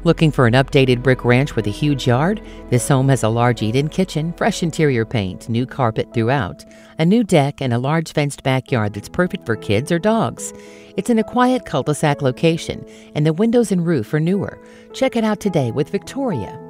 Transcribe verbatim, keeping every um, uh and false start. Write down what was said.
Looking for an updated brick ranch with a huge yard? This home has a large eat-in kitchen, fresh interior paint, new carpet throughout, a new deck, and a large fenced backyard that's perfect for kids or dogs. It's in a quiet cul-de-sac location, and the windows and roof are newer. Check it out today with Victoria.